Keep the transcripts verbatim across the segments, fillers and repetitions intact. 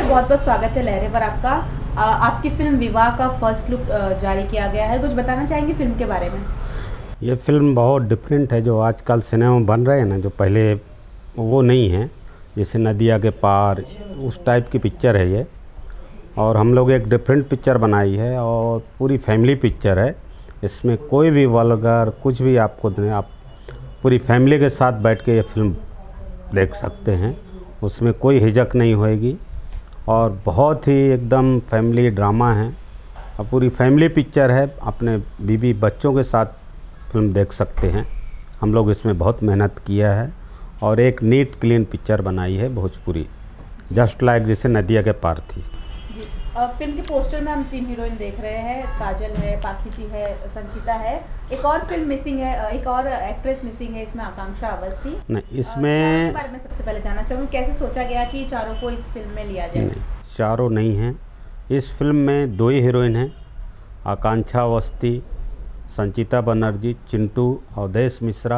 बहुत बहुत स्वागत है लहरे पर आपका। आ, आपकी फिल्म विवाह का फर्स्ट लुक जारी किया गया है, कुछ बताना चाहेंगे फिल्म के बारे में? ये फिल्म बहुत डिफरेंट है। जो आजकल सिनेमा बन रहे हैं ना, जो पहले वो नहीं है, जैसे नदिया के पार उस टाइप की पिक्चर है ये। और हम लोग एक डिफरेंट पिक्चर बनाई है और पूरी फैमिली पिक्चर है। इसमें कोई भी वल्गर कुछ भी आपको नहीं, आप पूरी फैमिली के साथ बैठ के ये फिल्म देख सकते हैं। उसमें कोई हिचक नहीं होएगी और बहुत ही एकदम फैमिली ड्रामा है और पूरी फैमिली पिक्चर है। अपने बीवी बच्चों के साथ फिल्म देख सकते हैं। हम लोग इसमें बहुत मेहनत किया है और एक नीट क्लीन पिक्चर बनाई है भोजपुरी, जस्ट लाइक जैसे नदिया के पार थी जी। और फिल्म के पोस्टर में हम तीन हीरोइन देख रहे हैं, काजल है, पाखी जी है, संचिता है, एक और फिल्म मिसिंग है, एक और एक्ट्रेस मिसिंग है इसमें, आकांक्षा अवस्थी। नहीं, इसमें के बारे में सबसे पहले जानना चाहूँगी, कैसे सोचा गया कि चारों को इस फिल्म में लिया जाए? नहीं, चारों नहीं हैं। इस फिल्म में दो ही हीरोइन हैं, आकांक्षा अवस्थी, संचिता बनर्जी, चिंटू, अवधेश मिश्रा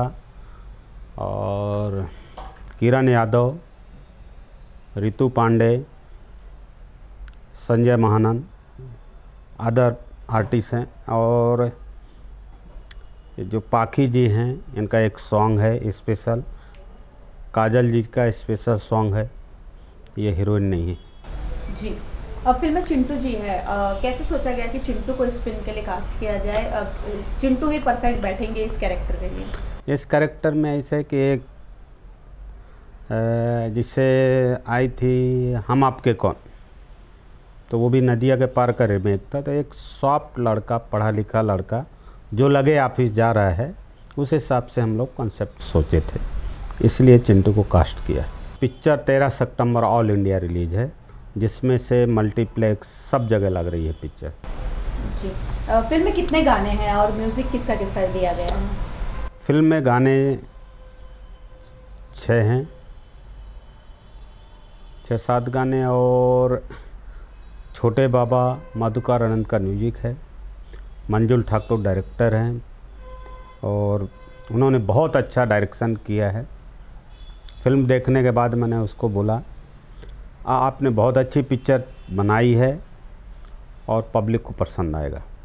और किरण यादव, रितु पांडे, संजय महानंद, अदर आर्टिस्ट हैं। और जो पाखी जी हैं, इनका एक सॉन्ग है स्पेशल, काजल जी का स्पेशल सॉन्ग है। ये हीरोइन नहीं है जी। और फिल्म में चिंटू जी है, आ, कैसे सोचा गया कि चिंटू को इस फिल्म के लिए कास्ट किया जाए? आ, चिंटू ही परफेक्ट बैठेंगे इस कैरेक्टर के लिए? इस कैरेक्टर में ऐसे कि एक जिससे आई थी हम आपके कौन, तो वो भी नदिया के पार का रीमेक था। तो एक सॉफ्ट लड़का, पढ़ा लिखा लड़का जो लगे ऑफिस जा रहा है, उस हिसाब से हम लोग कॉन्सेप्ट सोचे थे, इसलिए चिंटू को कास्ट किया। पिक्चर तेरह सितंबर ऑल इंडिया रिलीज है, जिसमें से मल्टीप्लेक्स सब जगह लग रही है पिक्चर जी। आ, फिल्म में कितने गाने हैं और म्यूज़िक किसका किसका दिया गया है? फिल्म में गाने छः हैं, छः सात गाने। और छोटे बाबा मधुकर आनंद का म्यूजिक है, मंजुल ठाकुर डायरेक्टर हैं और उन्होंने बहुत अच्छा डायरेक्शन किया है। फिल्म देखने के बाद मैंने उसको बोला, आपने बहुत अच्छी पिक्चर बनाई है और पब्लिक को पसंद आएगा।